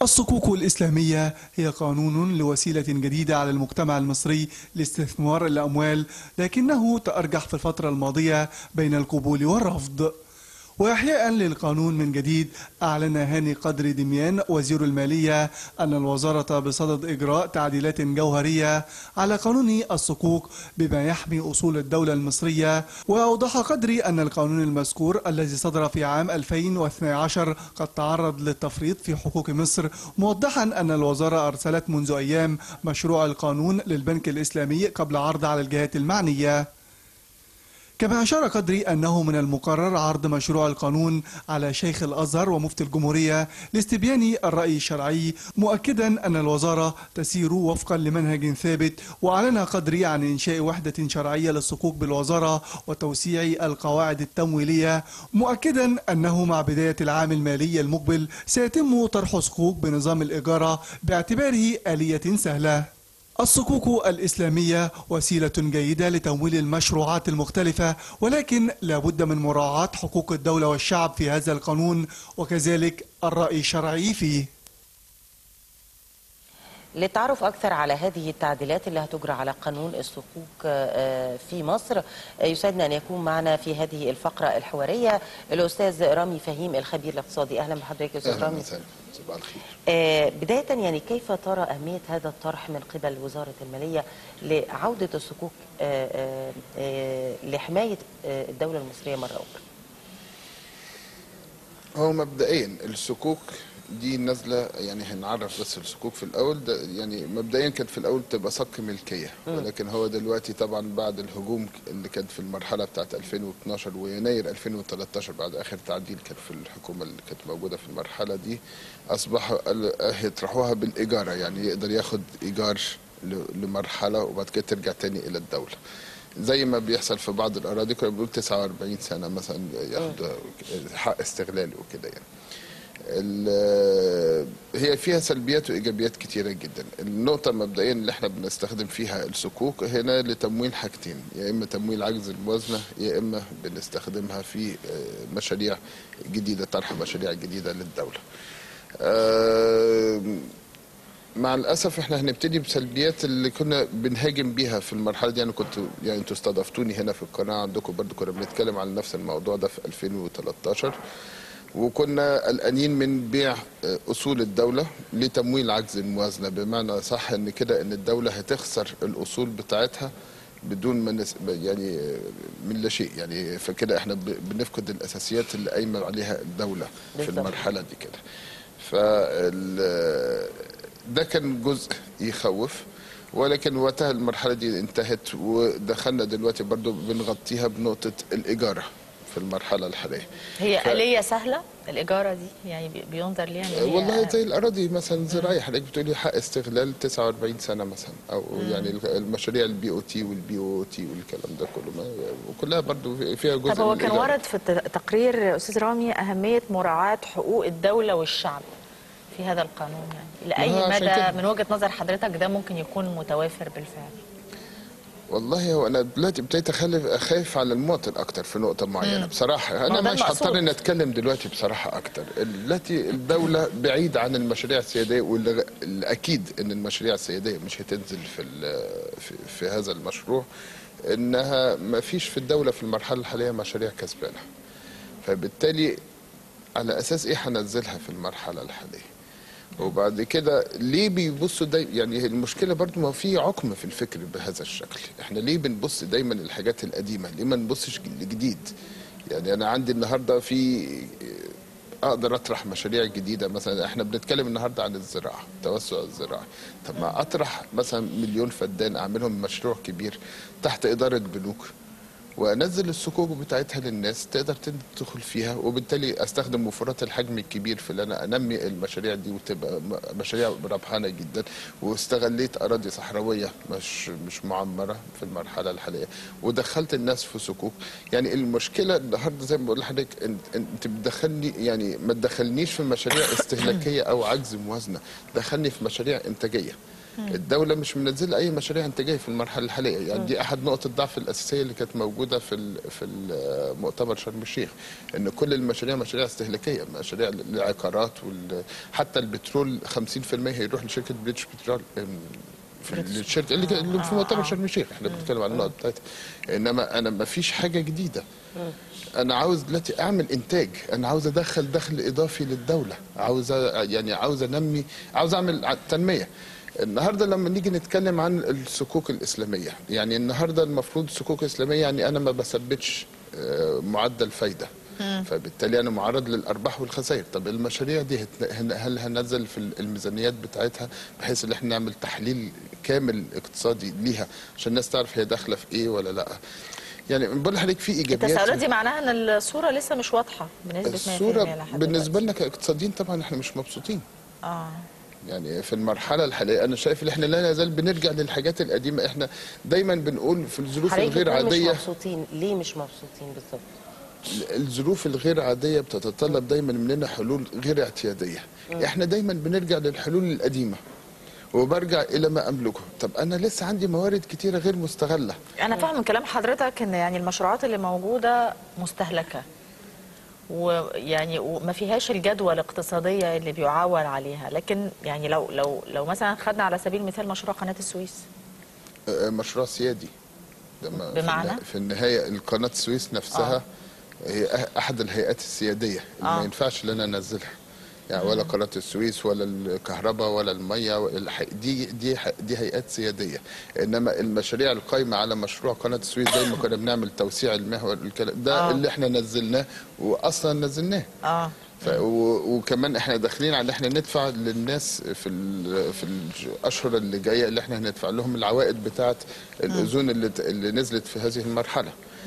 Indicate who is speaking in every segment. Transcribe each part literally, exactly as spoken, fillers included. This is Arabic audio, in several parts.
Speaker 1: الصكوك الإسلامية هي قانون لوسيلة جديدة على المجتمع المصري لاستثمار الأموال، لكنه تأرجح في الفترة الماضية بين القبول والرفض. وإحياء للقانون من جديد، أعلن هاني قدر دميان وزير المالية أن الوزارة بصدد إجراء تعديلات جوهرية على قانون الصكوك بما يحمي أصول الدولة المصرية. وأوضح قدري أن القانون المذكور الذي صدر في عام ألفين واثني عشر قد تعرض للتفريط في حقوق مصر، موضحا أن الوزارة أرسلت منذ أيام مشروع القانون للبنك الإسلامي قبل عرض على الجهات المعنية. كما أشار قدري أنه من المقرر عرض مشروع القانون على شيخ الأزهر ومفتي الجمهورية لاستبيان الرأي الشرعي، مؤكدا أن الوزارة تسير وفقا لمنهج ثابت. وأعلن قدري عن إنشاء وحدة شرعية للصكوك بالوزارة وتوسيع القواعد التمويلية، مؤكدا أنه مع بداية العام المالي المقبل سيتم طرح صكوك بنظام الإجارة باعتباره آلية سهلة. الصكوك الإسلامية وسيلة جيدة لتمويل المشروعات المختلفة، ولكن لا بد من مراعاة حقوق الدولة والشعب في هذا القانون، وكذلك الرأي الشرعي فيه.
Speaker 2: للتعرف أكثر على هذه التعديلات اللي هتجرى على قانون الصكوك في مصر، يسعدنا أن يكون معنا في هذه الفقرة الحوارية الأستاذ رامي فهيم الخبير الاقتصادي. أهلا بحضرتك يا أستاذ رامي.
Speaker 3: أهلا صباح الخير.
Speaker 2: آه بداية يعني كيف ترى أهمية هذا الطرح من قبل وزارة المالية لعودة الصكوك آه آه آه لحماية آه الدولة المصرية مرة أخرى؟
Speaker 3: هو مبدئيا الصكوك دي نازله، يعني هنعرف بس الصكوك في الاول ده، يعني مبدئيا كانت في الاول تبقى صك ملكيه، ولكن هو دلوقتي طبعا بعد الهجوم اللي كانت في المرحله بتاعت ألفين واثناشر ويناير ألفين وثلاثة عشر بعد اخر تعديل كان في الحكومه اللي كانت موجوده في المرحله دي، اصبحوا يطرحوها بالايجاره، يعني يقدر ياخد ايجار لمرحله وبعد كده ترجع تاني الى الدوله. زي ما بيحصل في بعض الاراضي كنا بنقول تسعة وأربعين سنه مثلا ياخد حق استغلال وكده يعني. هي فيها سلبيات وايجابيات كتيره جدا. النقطه مبدئيا اللي احنا بنستخدم فيها الصكوك هنا لتمويل حاجتين، يا اما تمويل عجز الموازنه يا اما بنستخدمها في مشاريع جديده، طرح مشاريع جديده للدوله. مع الاسف احنا هنبتدي بسلبيات اللي كنا بنهاجم بيها في المرحله دي. انا كنت يعني انتوا استضفتوني هنا في القناه عندكم برضو، كنا بنتكلم عن نفس الموضوع ده في ألفين وثلاثة عشر، وكنا قلقانين من بيع اصول الدوله لتمويل عجز الموازنه، بمعنى صح ان كده ان الدوله هتخسر الاصول بتاعتها بدون ما نس... يعني من لا شيء، يعني فكده احنا بنفقد الاساسيات اللي قايمه عليها الدوله في المرحله دي كده. ف ده كان جزء يخوف، ولكن وقتها المرحله دي انتهت ودخلنا دلوقتي برضو بنغطيها بنقطه الايجاره في المرحله الحاليه.
Speaker 4: هي ف... آلية سهله الايجاره دي، يعني بينظر ليها ان هي
Speaker 3: والله زي الاراضي مثلا زراعيه، حضرتك بتقولي حق استغلال تسعة وأربعين سنه مثلا، او مم. يعني المشاريع البي او تي والبي او تي والكلام ده كله، وكلها برضو فيها جزء.
Speaker 4: طب هو كان ورد في التقرير استاذ رامي اهميه مراعاه حقوق الدوله والشعب في هذا القانون، يعني لاي مدى من وجهه نظر حضرتك ده ممكن يكون متوافر بالفعل؟
Speaker 3: والله هو انا دلوقتي ابتديت اخلف اخاف على المواطن اكتر في نقطه معينه. بصراحه انا مش هضطر اني اتكلم دلوقتي بصراحه اكتر. التي الدوله بعيد عن المشاريع السياديه، واللي اكيد ان المشاريع السياديه مش هتنزل في في, في هذا المشروع، انها ما فيش في الدوله في المرحله الحاليه مشاريع كسبانه، فبالتالي على اساس ايه هنزلها في المرحله الحاليه؟ وبعد كده ليه بيبصوا دايما؟ يعني المشكله برضو ما في عقم في الفكر بهذا الشكل. احنا ليه بنبص دايما للحاجات القديمه؟ ليه ما نبصش لجديد؟ يعني انا عندي النهارده في اقدر اطرح مشاريع جديده، مثلا احنا بنتكلم النهارده عن الزراعه، توسع الزراعي. طب ما اطرح مثلا مليون فدان اعملهم مشروع كبير تحت اداره بنوك، وانزل الصكوك بتاعتها للناس تقدر تدخل فيها، وبالتالي استخدم وفرات الحجم الكبير في ان انا انمي المشاريع دي وتبقى مشاريع ربحانه جدا، واستغليت اراضي صحراويه مش مش معمره في المرحله الحاليه، ودخلت الناس في صكوك. يعني المشكله النهارده زي ما بقول لحضرتك، انت بتدخلني، يعني ما تدخلنيش في مشاريع استهلاكيه او عجز موازنه، دخلني في مشاريع انتاجيه. الدوله مش منزله اي مشاريع انتاجيه في المرحله الحاليه، يعني دي احد نقط الضعف الاساسيه اللي كانت موجوده في في مؤتمر شرم الشيخ، ان كل المشاريع مشاريع استهلاكيه، مشاريع العقارات، حتى البترول خمسين في المية هيروح لشركه بريتش بترول في الشركه اللي اللي في مؤتمر شرم الشيخ، احنا بنتكلم عن النقط بتاعتها. انما انا ما فيش حاجه جديده. انا عاوز دلوقتي اعمل انتاج، انا عاوز ادخل دخل اضافي للدوله، عاوز يعني عاوز انمي، عاوز اعمل تنميه. النهارده لما نيجي نتكلم عن الصكوك الاسلاميه، يعني النهارده المفروض الصكوك الاسلاميه يعني انا ما بثبتش معدل فايده، فبالتالي انا معرض للارباح والخسائر. طب المشاريع دي هل هننزل في الميزانيات بتاعتها بحيث ان احنا نعمل تحليل كامل اقتصادي ليها عشان الناس تعرف هي داخله في ايه ولا لا؟ يعني بقول لحضرتك في ايجابيات.
Speaker 4: التساؤلات دي معناها ان الصوره لسه مش واضحه بنسبه مية في المية.
Speaker 3: الصوره بالنسبه لنا كاقتصاديين طبعا احنا مش مبسوطين.
Speaker 4: اه
Speaker 3: يعني في المرحله الحاليه انا شايف ان احنا لا نزال بنرجع للحاجات القديمه. احنا دايما بنقول في الظروف الغير عاديه.
Speaker 2: مش مبسوطين ليه؟ مش مبسوطين بالظبط.
Speaker 3: الظروف الغير عاديه بتتطلب دايما مننا حلول غير اعتياديه. م. احنا دايما بنرجع للحلول القديمه وبرجع الى ما املكه. طب انا لسه عندي موارد كتيره غير مستغله.
Speaker 4: انا فاهم من كلام حضرتك ان يعني المشروعات اللي موجوده مستهلكه ويعني وما فيهاش الجدوى الاقتصاديه اللي بيعول عليها، لكن يعني لو لو لو مثلا خدنا على سبيل المثال مشروع قناه السويس،
Speaker 3: مشروع سيادي
Speaker 4: بمعنى
Speaker 3: في النهايه قناه السويس نفسها آه. هي احد الهيئات السياديه اللي آه. ما ينفعش ان انا انزلها، يعني ولا قناه السويس ولا الكهرباء ولا الميه، دي دي دي هيئات سياديه. انما المشاريع القايمه على مشروع قناه السويس زي ما كنا بنعمل توسيع المحور الكلام ده آه. اللي احنا نزلناه واصلا نزلناه اه وكمان احنا داخلين على احنا ندفع للناس في في الاشهر اللي جايه اللي احنا هندفع لهم العوائد بتاعه الاذون اللي اللي نزلت في هذه المرحله.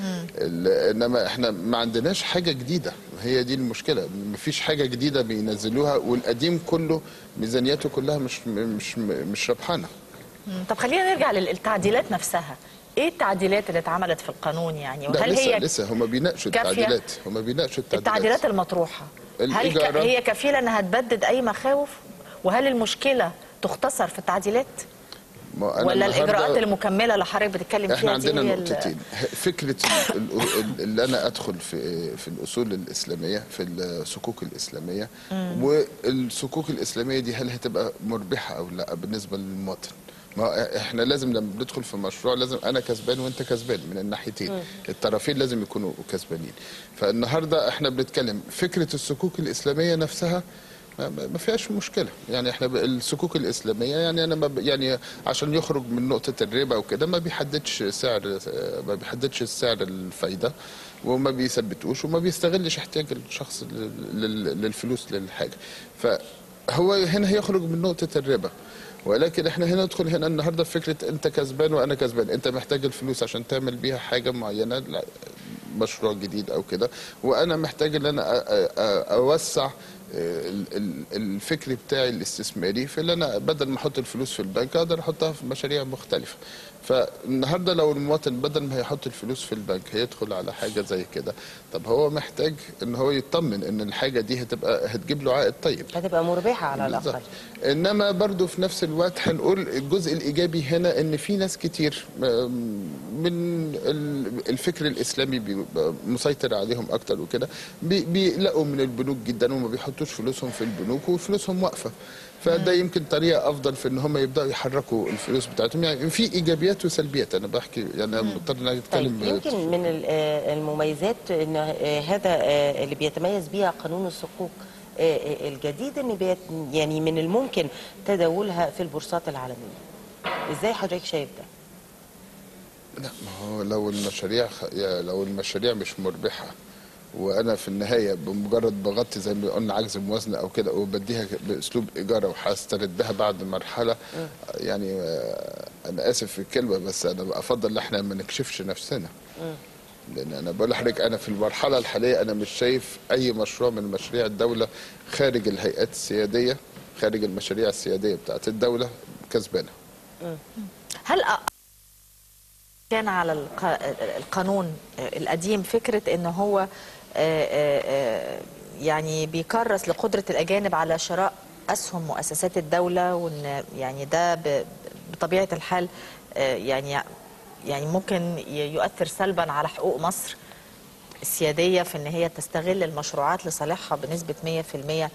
Speaker 3: انما احنا ما عندناش حاجه جديده، هي دي المشكله، مفيش حاجه جديده بينزلوها والقديم كله ميزانياته كلها مش مش مش ربحانه.
Speaker 4: طب خلينا نرجع للتعديلات نفسها. ايه التعديلات اللي اتعملت في القانون يعني؟
Speaker 3: وهل لسه هي لسه هم بيناقشوا التعديلات، هم بيناقشوا التعديلات
Speaker 4: التعديلات المطروحه هل ك... هي كفيله انها تبدد اي مخاوف؟ وهل المشكله تختصر في التعديلات؟ ولا الاجراءات المكمله اللي حضرتك بتتكلم فيها؟
Speaker 3: احنا عندنا نقطتين، فكره اللي انا ادخل في في الاصول الاسلاميه في الصكوك الاسلاميه، والصكوك الاسلاميه دي هل هتبقى مربحه او لا بالنسبه للمواطن؟ ما احنا لازم لما بندخل في مشروع لازم انا كسبان وانت كسبان من الناحيتين، م. الطرفين لازم يكونوا كسبانين. فالنهارده احنا بنتكلم فكره الصكوك الاسلاميه نفسها ما فيهاش مشكله، يعني احنا الصكوك الاسلاميه يعني انا يعني عشان يخرج من نقطه الربا وكده ما بيحددش سعر، ما بيحددش سعر الفايده وما بيثبتوش وما بيستغلش احتياج الشخص للفلوس للحاجه، فهو هنا هيخرج من نقطه الربا. ولكن احنا هنا ندخل هنا النهارده في فكره انت كسبان وانا كسبان، انت محتاج الفلوس عشان تعمل بيها حاجه معينه مشروع جديد او كده، وانا محتاج ان انا اوسع الفكر بتاعي الاستثماري في اللي انا بدل ما احط الفلوس في البنك اقدر احطها في مشاريع مختلفه. فالنهارده لو المواطن بدل ما هيحط الفلوس في البنك هيدخل على حاجه زي كده، طب هو محتاج ان هو يطمن ان الحاجه دي هتبقى هتجيب له عائد طيب،
Speaker 2: هتبقى مربحه على الاقل.
Speaker 3: انما برضو في نفس الوقت هنقول الجزء الايجابي هنا ان في ناس كتير من الفكر الاسلامي مسيطر عليهم اكتر وكده بيقلقوا من البنوك جدا وما بيحطوش فلوسهم في البنوك وفلوسهم واقفه، فده يمكن طريقه افضل في ان هم يبداوا يحركوا الفلوس بتاعتهم. يعني في ايجابيات وسلبيات، انا بحكي يعني مضطر ان اتكلم.
Speaker 2: طيب يمكن من المميزات ان هذا اللي بيتميز بيها قانون الصكوك الجديد ان بيت يعني من الممكن تداولها في البورصات العالميه. ازاي حضرتك شايف ده؟
Speaker 3: لا ما هو لو المشاريع لو المشاريع مش مربحه وانا في النهايه بمجرد بغطي زي ما قلنا عجز موازنه او كده وبديها باسلوب ايجار وهستردها بعد مرحله، يعني انا اسف في الكلمه بس انا افضل ان احنا ما نكشفش نفسنا. لان انا بقول لحضرتك انا في المرحله الحاليه انا مش شايف اي مشروع من مشاريع الدوله خارج الهيئات السياديه، خارج المشاريع السياديه بتاعت الدوله كسبانه.
Speaker 4: هل كان على القانون القديم فكره ان هو يعني بيكرس لقدره الاجانب على شراء اسهم مؤسسات الدوله، وان يعني ده بطبيعه الحال يعني يعني ممكن يؤثر سلبا على حقوق مصر السياديه في ان هي تستغل المشروعات لصالحها بنسبه مية في المية،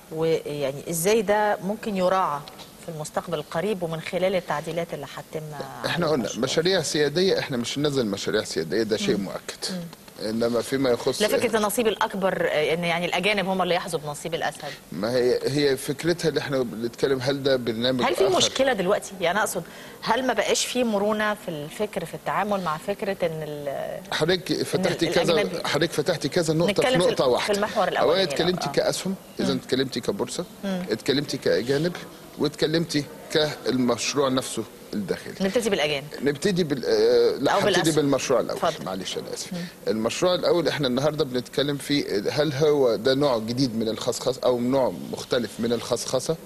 Speaker 4: ويعني ازاي ده ممكن يراعى في المستقبل القريب ومن خلال التعديلات اللي هتتم؟
Speaker 3: احنا قلنا مشاريع سياديه، احنا مش هننزل مشاريع سياديه، ده شيء مؤكد. مم. انما فيما يخص
Speaker 4: لا، فكره النصيب الاكبر ان يعني الاجانب هم اللي يحظوا بنصيب الاسد،
Speaker 3: ما هي هي فكرتها اللي احنا بنتكلم. هل ده برنامج
Speaker 4: هل في
Speaker 3: آخر؟
Speaker 4: مشكله دلوقتي؟ يعني اقصد هل ما بقاش في مرونه في الفكر في التعامل مع فكره ان
Speaker 3: حضرتك فتحتي كذا حضرتك فتحتي كذا نقطه في نقطه واحده.
Speaker 4: في المحور الاولاني
Speaker 3: اولا اتكلمتي كاسهم، اذا اتكلمتي كبورصه، اتكلمتي كاجانب، واتكلمتي كالمشروع نفسه الداخلي.
Speaker 4: نبتدي بالاجانب.
Speaker 3: نبتدي بال آه... لا هبتدي بالمشروع الاول.
Speaker 4: فضل.
Speaker 3: معلش انا اسف. المشروع الاول احنا النهارده بنتكلم فيه، هل هو ده نوع جديد من الخصخصه او نوع مختلف من الخصخصه؟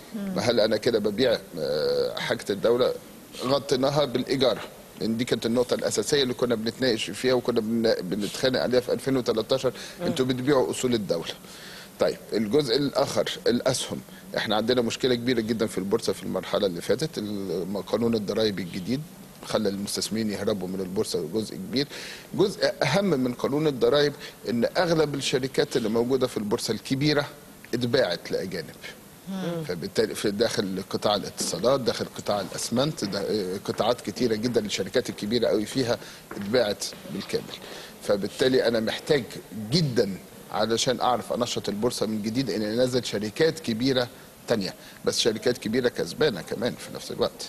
Speaker 3: هل انا كده ببيع حاجه الدوله؟ غطيناها بالاجاره، لان دي كانت النقطه الاساسيه اللي كنا بنتناقش فيها وكنا بنتخانق عليها في ألفين وثلاثة عشر. انتوا بتبيعوا اصول الدوله. طيب الجزء الاخر الاسهم، احنا عندنا مشكله كبيره جدا في البورصه في المرحله اللي فاتت. قانون الضرائب الجديد خلى المستثمرين يهربوا من البورصه جزء كبير. جزء اهم من قانون الضرائب ان اغلب الشركات اللي موجوده في البورصه الكبيره اتباعت لاجانب. فبالتالي في داخل قطاع الاتصالات، داخل قطاع الاسمنت، قطاعات كتيره جدا الشركات الكبيره قوي فيها اتباعت بالكامل. فبالتالي انا محتاج جدا علشان اعرف انشط البورصه من جديد ان انزل شركات كبيره تانية، بس شركات كبيره كسبانه كمان في نفس الوقت.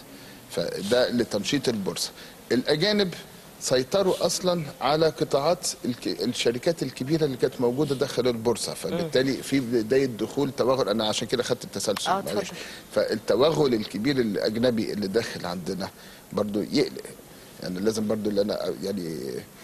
Speaker 3: فده لتنشيط البورصه. الاجانب سيطروا اصلا على قطاعات الشركات الكبيره اللي كانت موجوده داخل البورصه، فبالتالي في بدايه دخول توغل. انا عشان كده خدت التسلسل
Speaker 4: اه
Speaker 3: معلش. فالتوغل الكبير الاجنبي اللي داخل عندنا برضو يقلق. يعني لازم برضو اللي انا يعني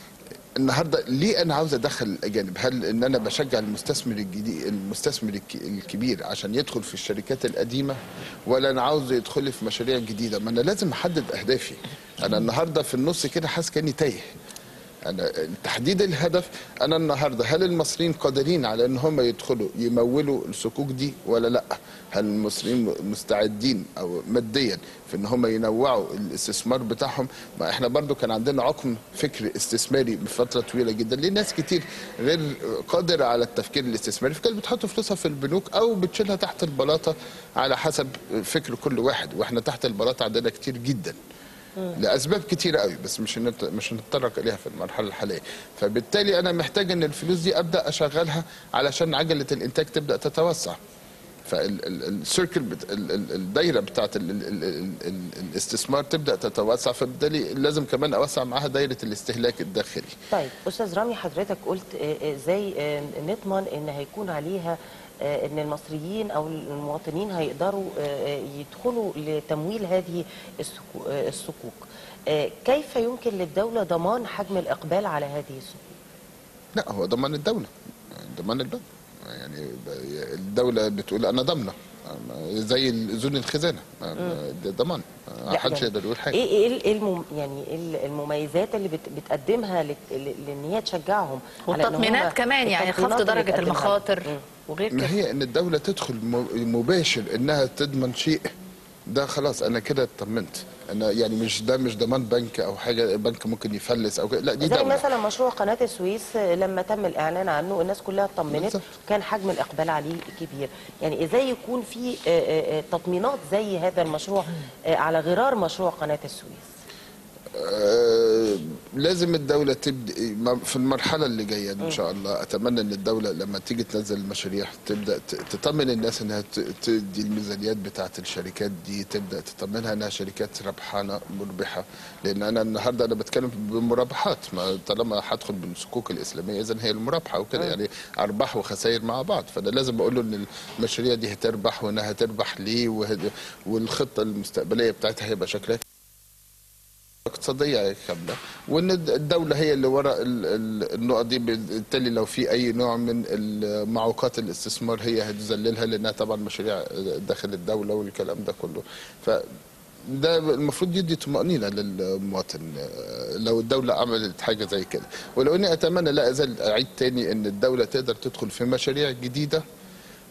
Speaker 3: النهارده ليه انا عاوز ادخل الاجانب؟ هل ان انا بشجع المستثمر الجديد المستثمر الكبير عشان يدخل في الشركات القديمه، ولا انا عاوز يدخل لي في مشاريع جديده؟ ما انا لازم احدد اهدافي. انا النهارده في النص كده حاسس كاني تايه. انا تحديد الهدف، انا النهارده هل المصريين قادرين على ان هم يدخلوا يمولوا الصكوك دي ولا لا؟ هل المصريين مستعدين او ماديا في ان هم ينوعوا الاستثمار بتاعهم؟ ما احنا برضو كان عندنا عقم فكر استثماري بفتره طويله جدا، ليه ناس كتير غير قادره على التفكير الاستثماري، فكانت بتحط فلوسها في البنوك او بتشيلها تحت البلاطه على حسب فكر كل واحد. واحنا تحت البلاطه عندنا كتير جدا لاسباب كتيره قوي، بس مش مش هنتطرق اليها في المرحله الحاليه. فبالتالي انا محتاج ان الفلوس دي ابدا اشغلها علشان عجله الانتاج تبدا تتوسع. فالسيركل الدايره بتاعت الاستثمار تبدا تتوسع، فبالتالي لازم كمان اوسع معاها دايره الاستهلاك الداخلي.
Speaker 2: طيب استاذ رامي، حضرتك قلت ازاي نضمن ان هيكون عليها ان المصريين او المواطنين هيقدروا يدخلوا لتمويل هذه الصكوك. كيف يمكن للدولة ضمان حجم الإقبال على هذه الصكوك؟
Speaker 3: لا، هو ضمان الدولة، ضمان البنك. يعني الدولة بتقول أنا ضامنة زي اذون الخزانه، ده ضمان، ما حدش يقدر يقول حاجه.
Speaker 2: ايه ايه المم يعني ايه المميزات اللي بت بتقدمها لان هي تشجعهم؟
Speaker 4: والتطمينات كمان، يعني خفض درجه المخاطر وغير كده.
Speaker 3: ما هي ان الدوله تدخل مباشر انها تضمن شيء، ده خلاص انا كده اطمنت. انا يعني مش ده مش ضمان بنك او حاجه، البنك ممكن يفلس او كده، لا دي
Speaker 2: زي
Speaker 3: دولة.
Speaker 2: مثلا مشروع قناه السويس لما تم الاعلان عنه الناس كلها اطمنت، كان حجم الاقبال عليه كبير. يعني ازاي يكون في تطمينات زي هذا المشروع على غرار مشروع قناه السويس؟
Speaker 3: آه لازم الدولة تبدأ في المرحلة اللي جاية إن شاء الله. أتمنى أن الدولة لما تيجي تنزل المشاريع تبدأ تطمن الناس أنها تدي الميزانيات بتاعة الشركات دي، تبدأ تطمنها أنها شركات ربحانة مربحة. لأن أنا النهاردة أنا بتكلم بمرابحات، ما طالما هدخل بالصكوك الإسلامية إذن هي المرابحة وكده، يعني أرباح وخسائر مع بعض. فأنا لازم أقول له أن المشاريع دي هتربح وأنها هتربح ليه، والخطة المستقبلية بتاعتها هيبقى شكلها اقتصاديه كامله، وان الدوله هي اللي وراء النقط دي. بالتالي لو في اي نوع من معوقات الاستثمار هي هتذللها، لانها طبعا مشاريع داخل الدوله والكلام ده كله. فده المفروض يدي طمانينه للمواطن لو الدوله عملت حاجه زي كده. ولو اني اتمنى لا ازال اعيد تاني ان الدوله تقدر تدخل في مشاريع جديده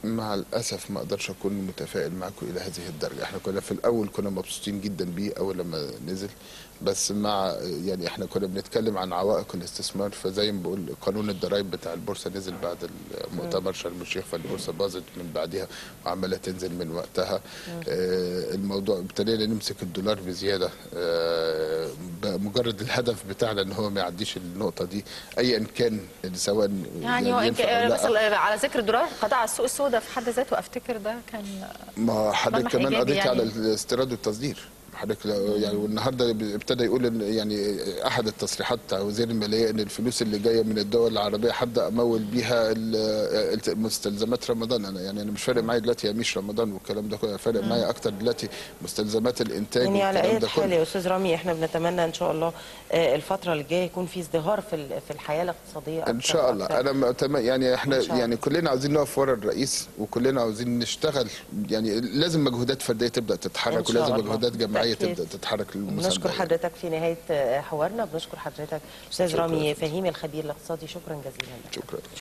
Speaker 3: مع الاسف ما اقدرش اكون متفائل معكم الى هذه الدرجه. احنا كنا في الاول كنا مبسوطين جدا بيه اول لما نزل، بس مع يعني احنا كنا بنتكلم عن عوائق الاستثمار. فزي ما بقول قانون الضرائب بتاع البورصه نزل بعد المؤتمر شرم الشيخ، فالبورصه باظت من بعدها وعماله تنزل من وقتها. آه الموضوع ابتدينا نمسك الدولار بزياده، آه مجرد الهدف بتاعنا ان هو ما يعديش النقطه دي ايا كان، سواء
Speaker 4: يعني هو
Speaker 3: ينفع أو لا.
Speaker 4: بس على ذكر الدولار قضاء على السوق السوداء في حد ذاته افتكر ده كان
Speaker 3: ما حضرتك كمان قضيتي
Speaker 4: يعني
Speaker 3: على الاستيراد والتصدير. حضرتك يعني والنهارده ابتدى يقول ان يعني احد التصريحات بتاع وزير الماليه ان الفلوس اللي جايه من الدول العربيه هبدا امول بيها مستلزمات رمضان. انا يعني انا مش فارق معايا دلوقتي يا مش رمضان والكلام ده كله، فارق معايا اكتر دلوقتي مستلزمات الانتاج
Speaker 2: يعني على
Speaker 3: والكلام
Speaker 2: اي
Speaker 3: ده
Speaker 2: حال
Speaker 3: كله.
Speaker 2: يا استاذ رامي احنا بنتمنى ان شاء الله الفتره الجايه يكون في ازدهار في في الحياه الاقتصاديه أكتر
Speaker 3: ان شاء الله. انا يعني احنا يعني كلنا عاوزين نقف ورا الرئيس، وكلنا عاوزين نشتغل. يعني لازم مجهودات فرديه تبدا تتحرك، ولازم مجهودات جماعيه تبدا تتحرك.
Speaker 2: بنشكر حضرتك في نهايه حوارنا، بنشكر حضرتك استاذ رامي فهيم الخبير الاقتصادي، شكرا جزيلا.
Speaker 3: شكرا.